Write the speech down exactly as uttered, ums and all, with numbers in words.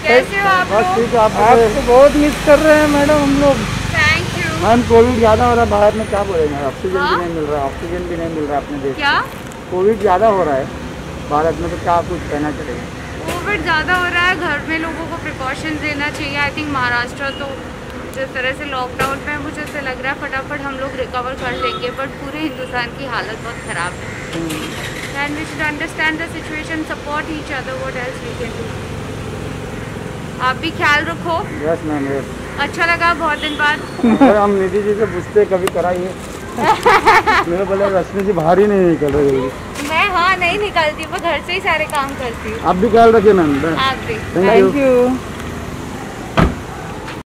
कैसे हो आप बस लोग? ठीक है। आपको बहुत मिस कर रहे हैं मैडम हम लोग। थैंक यू मैम कोविड ज़्यादा हो रहा है बाहर में, क्या बोलेंगे? ऑक्सीजन हाँ? भी नहीं मिल रहा, ऑक्सीजन भी नहीं मिल रहा अपने देश क्या में। कोविड ज़्यादा हो रहा है भारत में, तो क्या कुछ कहना चलेगा? कोविड ज़्यादा हो रहा है, घर में लोगों को प्रिकॉशन लेना चाहिए। आई थिंक महाराष्ट्र तो जिस तरह से लॉकडाउन में, मुझे ऐसे लग रहा है फटाफट हम लोग रिकवर कर लेंगे, बट पूरे हिंदुस्तान की हालत बहुत ख़राब है। And we should understand the situation, support each other, what else we can do. आप भी ख्याल रखो। Yes ma'am yes. अच्छा लगा बहुत दिन बाद। हम निधि जी से पूछते कभी कराइए। मेरे बोले रश्मि जी बाहर ही नहीं निकल रही। मैं हाँ नहीं निकलती, मैं घर से ही सारे काम करती हूँ। आप भी ख्याल रखिए मैम। आप भी। Thank you.